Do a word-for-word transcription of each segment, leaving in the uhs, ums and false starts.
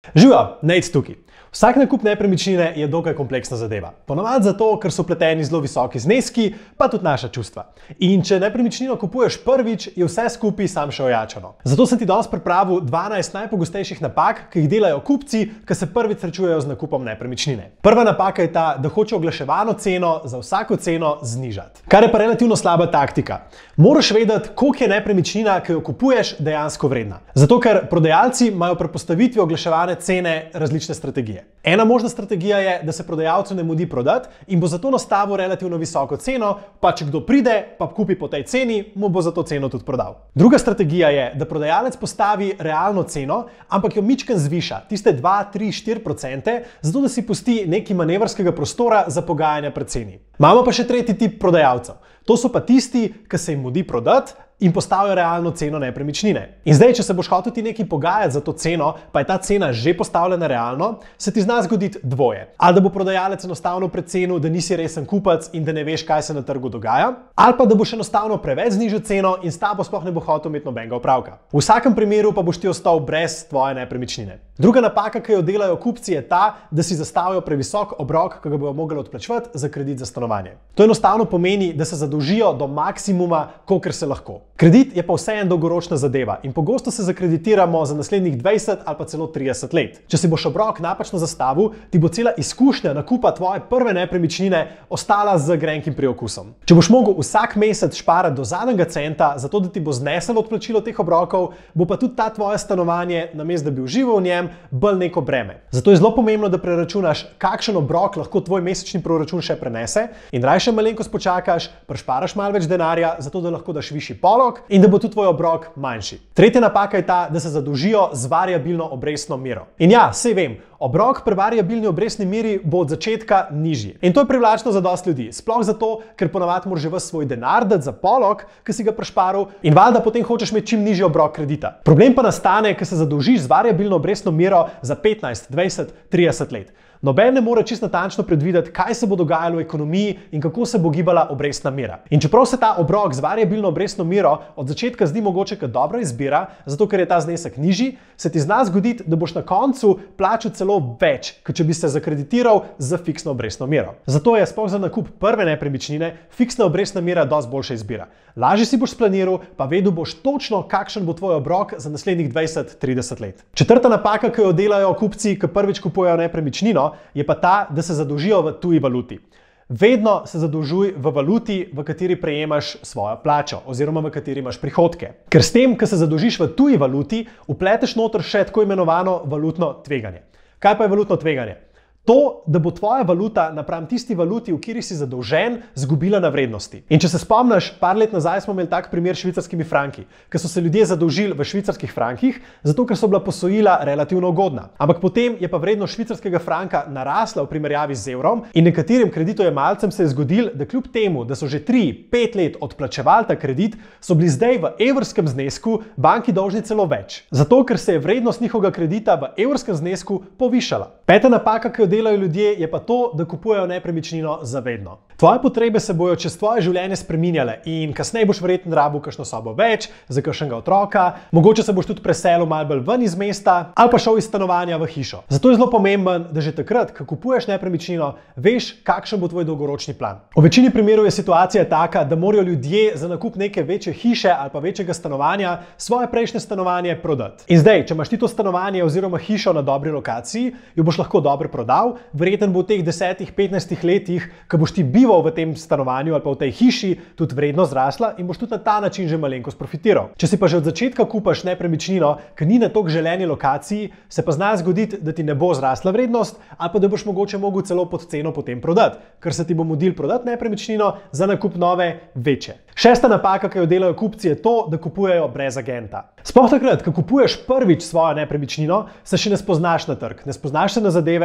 Živijo, Nate tukaj. Vsak nakup nepremičnine je dokaj kompleksna zadeva. Ponavadi zato, ker so vpleteni zelo visoki zneski, pa tudi naša čustva. In če nepremičnino kupuješ prvič, je vse skupaj sam še ojačano. Zato sem ti danes pripravil dvanajst najpogostejših napak, ki jih delajo kupci, ki se prvič srečujejo z nakupom nepremičnine. Prva napaka je ta, da hoče oglaševano ceno za vsako ceno znižati. Kar je pa relativno slaba taktika. Moraš vedeti, koliko je nepremičnina, ki jo kupuješ, dejansko vredna. Zato, ker prodajalci imajo pri postavitvi oglaševane cene različne strategije. Ena možna strategija je, da se prodajalcu ne mudi prodati in bo zato nastavil relativno visoko ceno, pa če kdo pride, pa kupi po tej ceni, mu bo za to ceno tudi prodal. Druga strategija je, da prodajalec postavi realno ceno, ampak jo mičken zviša, tiste dva, tri, štiri procente, zato da si pusti nekaj manevrskega prostora za pogajanja pri ceni. Imamo pa še tretji tip prodajalcev. To so pa tisti, ki se jim mudi prodati in postavijo realno ceno nepremičnine. In zdaj, če se boš hotel ti nekaj pogajati za to ceno, pa je ta cena že postavljena realno, se ti zna zgoditi dvoje. Ali da bo prodajalec enostavno precenil, da nisi resen kupec in da ne veš, kaj se na trgu dogaja, ali pa da boš enostavno preveč znižal ceno in s tabo sploh ne bo hotel imeti nobenega opravka. V vsakem primeru pa boš ti ostal brez tvoje nepremičnine. Druga napaka, ki jo delajo kupci, je ta, da si zastavijo previsok obrok, ki ga bodo mogli odplačevati za kredit za stanovanje. To enostavno pomeni, da se zadolžijo do maksimuma, kolikor se lahko. Kredit je pa vseeno dolgoročna zadeva in pogosto se zakreditiramo za naslednjih dvajset ali pa celo trideset let. Če si boš obrok napačno zastavil, ti bo cela izkušnja nakupa tvoje prve nepremičnine ostala z grenkim priokusom. Če boš mogel vsak mesec šparati do zadnjega centa, zato da ti bo zneselo odplačilo teh obrokov, bo pa tudi ta tvoje stanovanje, namesto da bi užival v njem, bolj neko breme. Zato je zelo pomembno, da preračunaš, kakšen obrok lahko tvoj mesečni proračun še prenese in rajše malenkost počakaš, prešparaš malo več denarja, zato da lahko daš višji polog in da bo tudi tvoj obrok manjši. Tretja napaka je ta, da se zadolžijo z variabilno obrestno mero. In ja, saj vem, obrok pri variabilni obrestni meri bo od začetka nižji. In to je privlačno za dosti ljudi. Sploh zato, ker ponavadi moraš že ves svoj denar dati za polog, ki si ga prešparil in valjda potem hočeš imeti čim nižji obrok kredita. Problem pa nastane, ker se zadolžiš z variabilno obrestno mero za petnajst, dvajset, trideset let. Noben ne more čisto natančno predvideti, kaj se bo dogajalo v ekonomiji in kako se bo gibala obrestna mera. In čeprav se ta obrok z variabilno obrestno mero od začetka zdi mogoče kot dobra izbira, zato ker je ta znesek nižji, se ti zna zgoditi, da boš na koncu plačal celo več, kot če bi se zakreditiral z fiksno obrestno mero. Zato je sploh za nakup prve nepremičnine fiksna obrestna mera dosti boljša izbira. Lažje si boš splaniral, pa vedel boš točno, kakšen bo tvoj obrok za naslednjih dvajset, trideset let. Četrta napaka, ki jo delajo kupci, ki prvič kupujejo nepremičnino, je pa ta, da se zadolžijo v tuji valuti. Vedno se zadolžuj v valuti, v kateri prejemaš svojo plačo oziroma v kateri imaš prihodke. Ker s tem, ko se zadolžiš v tuji valuti, vpleteš noter še tako imenovano valutno tveganje. Kaj pa je valutno tveganje? To, da bo tvoja valuta napram tisti valuti, v kateri si zadolžen, zgubila na vrednosti. In če se spomniš, par let nazaj smo imeli tak primer s švicarskimi franki, ker so se ljudje zadolžili v švicarskih frankih, zato ker so bila posojila relativno ugodna. Ampak potem je pa vrednost švicarskega franka narasla v primerjavi z evrom in nekaterim kreditojemalcem se je zgodilo, da kljub temu, da so že tri, pet let odplačevali ta kredit, so bili zdaj v evrskem znesku banki dolžni celo več. Zato, ker se je vrednost njihovega kredita v evrskem znesku povišala. Peta napaka, ki jo delajo ljudje, je pa to, da kupujejo nepremičnino za vedno. Tvoje potrebe se bojo čez tvoje življenje spreminjale in kasneje boš verjetno rabil kakšno sobo več, za kakšnega otroka, mogoče se boš tudi preselil malo bolj ven iz mesta ali pa šel iz stanovanja v hišo. Zato je zelo pomemben, da že takrat, ko kupuješ nepremičnino, veš, kakšen bo tvoj dolgoročni plan. V večini primerov je situacija taka, da morajo ljudje za nakup neke večje hiše ali pa večjega stanovanja svoje prejšnje stanovanje prodati. In zdaj, če imaš ti to stanovanje oziroma hišo na dobri lokaciji, jo boš lahko dobro prodal, verjetno bo v teh desetih, petnajstih letih, ko boš ti bival v tem stanovanju ali pa v tej hiši, tudi vrednost zrasla in boš tudi na ta način že malenkost profitiral. Če si pa že od začetka kupaš nepremičnino, ki ni na toliko želeni lokaciji, se pa zna zgoditi, da ti ne bo zrasla vrednost ali pa da boš mogoče mogel celo pod ceno potem prodati, ker se ti bo mudil prodati nepremičnino za nakup nove, večje. Šesta napaka, ki jo delajo kupci, je to, da kupujejo brez agenta. Sploh takrat, ko kupuješ prvič svojo nepremičnino, se še ne spoznaš na trg, ne spoznaš se na zadeve, ne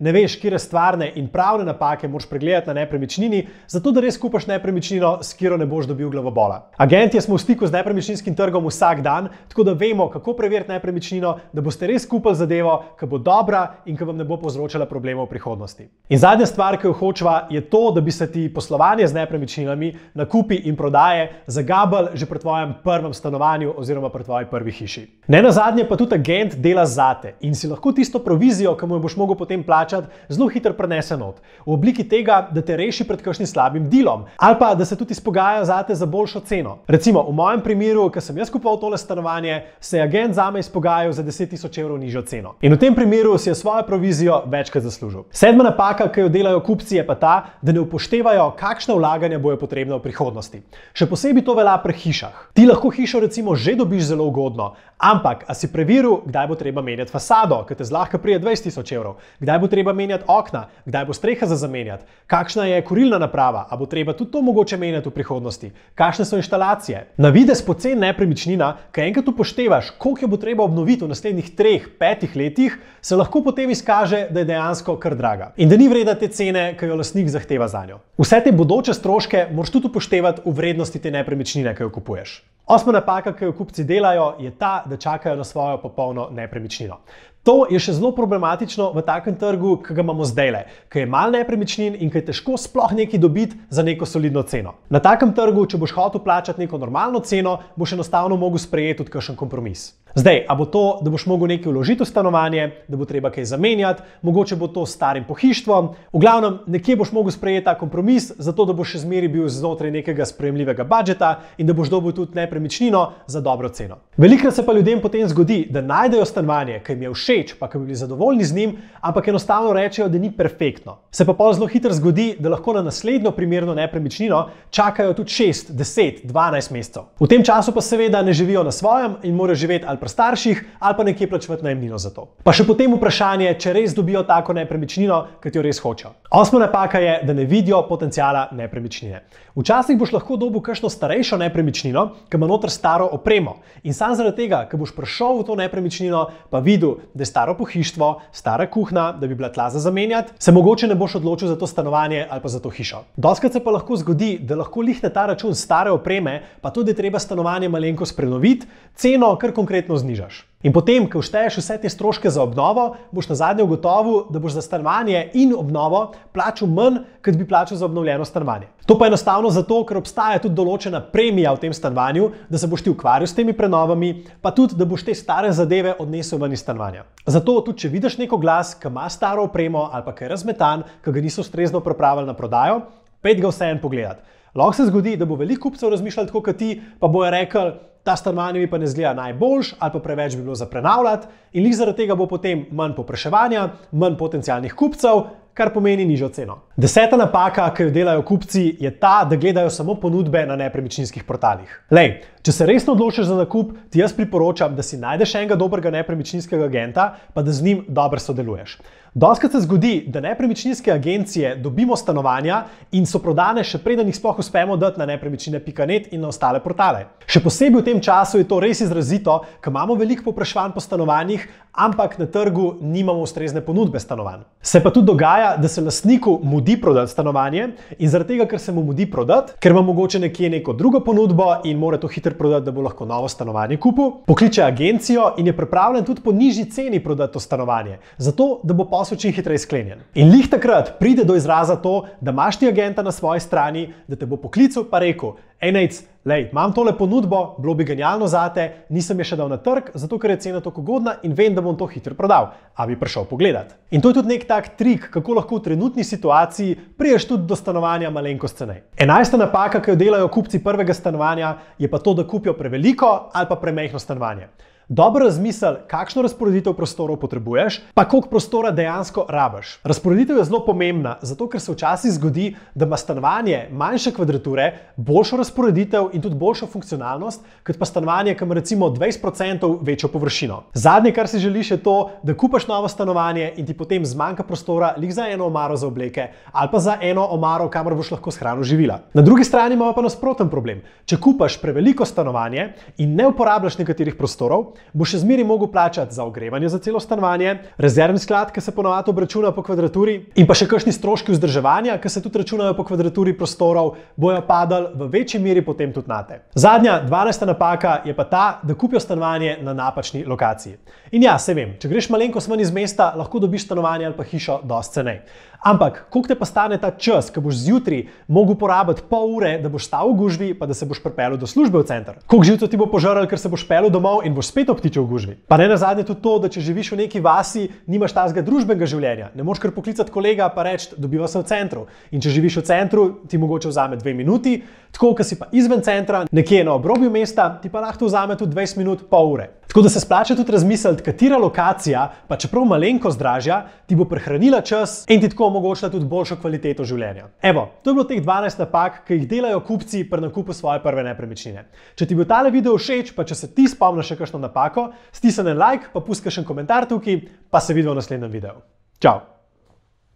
ne veš, kire stvarne in pravne napake moraš pregledati na nepremičnini, zato da res kupaš nepremičnino, s katero ne boš dobil glavobola. Agentje smo v stiku z nepremičninskim trgom vsak dan, tako da vemo, kako preveriti nepremičnino, da boste res kupili zadevo, ki bo dobra in ki vam ne bo povzročala problemov v prihodnosti. In zadnja stvar, ki jo hočeva, je to, da bi se ti poslovanje z nepremičninami, nakupi in prodaje zagabali že pri tvojem prvem stanovanju oziroma pri tvoji prvi hiši. Ne nazadnje pa tudi agent dela zate in si lahko tisto provizijo, ki mu jo boš mogel potem plačati, zelo hitro prenese not. V obliki tega, da te reši pred kakšnim slabim dealom ali pa da se tudi izpogaja zate za boljšo ceno. Recimo, v mojem primeru, ko sem jaz kupoval tole stanovanje, se je agent zame izpogajal za deset tisoč evrov nižjo ceno. In v tem primeru si je svojo provizijo večkrat zaslužil. Sedma napaka, ki jo delajo kupci, je pa ta, da ne upoštevajo, kakšna vlaganja bojo potrebna v prihodnosti. Še posebej to velja pri hišah. Ti lahko hišo recimo že dobiš zelo ugodno, ampak a si preveril, kdaj bo treba menjati fasado, ki te zlahka prije dvajset tisoč evrov, kdaj bo treba menjati okna, kdaj bo streha za zamenjati, kakšna je kurilna naprava, a bo treba tudi to mogoče menjati v prihodnosti, kakšne so inštalacije. Na videz poceni nepremičnina, ki enkrat upoštevaš, koliko jo bo treba obnoviti v naslednjih treh, petih letih, se lahko potem izkaže, da je dejansko kar draga in da ni vredna te cene, ki jo lastnik zahteva zanjo. Vse te bodoče stroške moraš tudi upoštevati v vrednosti te nepremičnine, ki jo kupuješ. Osma napaka, ki jo kupci delajo, je ta, da čakajo na svojo popolno nepremičnino. To je še zelo problematično v takem trgu, ki ga imamo zdajle, ki je malo nepremičnin in ki je težko sploh nekaj dobiti za neko solidno ceno. Na takem trgu, če boš hotel plačati neko normalno ceno, boš enostavno mogel sprejeti tudi kakšen kompromis. Zdaj, a bo to, da boš mogel nekaj vložiti v stanovanje, da bo treba kaj zamenjati, mogoče bo to s starim pohištvom, v glavnem, nekje boš mogel sprejeti ta kompromis, zato da boš še zmeraj bil znotraj nekega sprejemljivega budžeta in da boš dobil tudi nepremičnino za dobro ceno. Velikokrat se pa ljudem potem zgodi, da najdejo stanovanje, ki jim je všeč, pa ki bi bili zadovoljni z njim, ampak enostavno rečejo, da ni perfektno. Se pa pol zelo hitro zgodi, da lahko na naslednjo primerno nepremičnino čakajo tudi šest, deset, dvanajst mesecev. V tem času pa seveda ne živijo na svojem in morajo živeti ali pri starših ali pa nekje plačevati najemnino za to. Pa še potem vprašanje, če res dobijo tako nepremičnino, ki jo res hočejo. Osma napaka je, da ne vidijo potenciala nepremičnine. Včasih boš lahko dobil kakšno starejšo nepremičnino, ki ima noter staro opremo. In sam zaradi tega, ker boš prišel v to nepremičnino, pa videl, da je staro pohištvo, stara kuhna, da bi bila tla za zamenjati, se mogoče ne boš odločil za to stanovanje ali pa za to hišo. Dostikrat se pa lahko zgodi, da lahko lihne ta račun stare opreme, pa tudi je treba stanovanje malenkost prenoviti, ceno kar konkretno znižaš. In potem, ko všteješ vse te stroške za obnovo, boš nazadnje ugotovil, da boš za stanovanje in obnovo plačal manj, kot bi plačal za obnovljeno stanovanje. To pa je enostavno zato, ker obstaja tudi določena premija v tem stanovanju, da se boš ti ukvarjal s temi prenovami, pa tudi, da boš te stare zadeve odnesel ven iz stanovanja. Zato tudi, če vidiš neko glas, ki ima staro opremo ali pa ki je razmetan, ki ga niso ustrezno pripravili na prodajo, pejdi ga vseeno pogledat. Lahko se zgodi, da bo veliko kupcev razmišljalo tako kot ti, pa bojo rekli, ta stanovanje mi pa ne zgleda najboljš ali pa preveč bi bilo za prenavljati in lih zaradi tega bo potem manj povpraševanja, manj potencialnih kupcev, kar pomeni nižjo ceno. Deseta napaka, ki jo delajo kupci, je ta, da gledajo samo ponudbe na nepremičninskih portalih. Lej, če se resno odločiš za nakup, ti jaz priporočam, da si najdeš enega dobrega nepremičninskega agenta, pa da z njim dobro sodeluješ. Dostikrat se zgodi, da nepremičninske agencije dobimo stanovanja in so prodane še preden jih sploh uspemo dati na nepremičnine pika net in na ostale portale. Še posebej v tem času je to res izrazito, ker imamo veliko povpraševanj po stanovanjih, ampak na trgu nimamo ustrezne ponudbe stanovanj. Se pa tudi dogaja, da se lastniku mudi prodati stanovanje in zaradi tega, ker se mu mudi prodati, ker ima mogoče nekje neko drugo ponudbo in mora to hitro prodati, da bo lahko novo stanovanje kupil, pokliče agencijo in je pripravljen tudi po nižji ceni prodati to stanovanje, zato da bo posel čim hitreje sklenjen. In lih takrat pride do izraza to, da imaš ti agenta na svoji strani, da te bo poklical pa rekel, ej Nejc, lej, imam tole ponudbo, bilo bi genialno zate, nisem je še dal na trg, zato ker je cena tako ugodna in vem, da bom to hitro prodal, a bi prišel pogledat. In to je tudi nek tak trik, kako lahko v trenutni situaciji priješ tudi do stanovanja malenkost cenej. Enajsta napaka, ki jo delajo kupci prvega stanovanja, je pa to, da kupijo preveliko ali pa premajhno stanovanje. Dobro razmisli, kakšno razporeditev prostorov potrebuješ, pa koliko prostora dejansko rabiš. Razporeditev je zelo pomembna, zato ker se včasih zgodi, da ima stanovanje manjše kvadrature, boljšo razporeditev in tudi boljšo funkcionalnost, kot pa stanovanje, ki ima recimo dvajset procentov večjo površino. Zadnje, kar si želiš, je to, da kupaš novo stanovanje in ti potem zmanjka prostora lih za eno omaro za obleke ali pa za eno omaro, kamor boš lahko shranil živila. Na drugi strani imamo pa nasproten problem. Če kupaš preveliko stanovanje in ne uporabljaš nekaterih prostorov, boš še zmeraj mogel plačati za ogrevanje za celo stanovanje, rezervni sklad, ki se ponovadi obračuna po kvadraturi, in pa še kakšni stroški vzdrževanja, ki se tudi računajo po kvadraturi prostorov, bojo padali v večji meri potem tudi nate. Zadnja, dvanajsta napaka je pa ta, da kupijo stanovanje na napačni lokaciji. In ja, se vem, če greš malenkost ven iz mesta, lahko dobiš stanovanje ali pa hišo dosti cenej. Ampak, koliko te pa stane ta čas, ko boš zjutraj mogel porabiti pol ure, da boš stal v gužvi, pa da se boš pripeljal do službe v center? Koliko živcev ti bo požrl, ker se boš peljal domov in boš spet obtičal v gužvi? Pa ne nazadnje tudi to, da če živiš v neki vasi, nimaš tazga družbenega življenja. Ne moreš kar poklicati kolega pa reči, dobiva se v centru. In če živiš v centru, ti mogoče vzame dve minuti, tako, ko si pa izven centra, nekje na obrobju mesta, ti pa lahko vzame tudi dvajset minut, pol ure. Tako da se splača tudi razmisliti, katera lokacija, pa čeprav malenkost dražja, ti bo prehranila čas in ti tako omogočila tudi boljšo kvaliteto življenja. Evo, to je bilo teh dvanajst napak, ki jih delajo kupci pri nakupu svoje prve nepremičnine. Če ti bo tale video všeč, pa če se ti spomniš še kakšno napako, stisni en like, pa pusti kakšen komentar tukaj, pa se vidimo v naslednjem videu. Čau!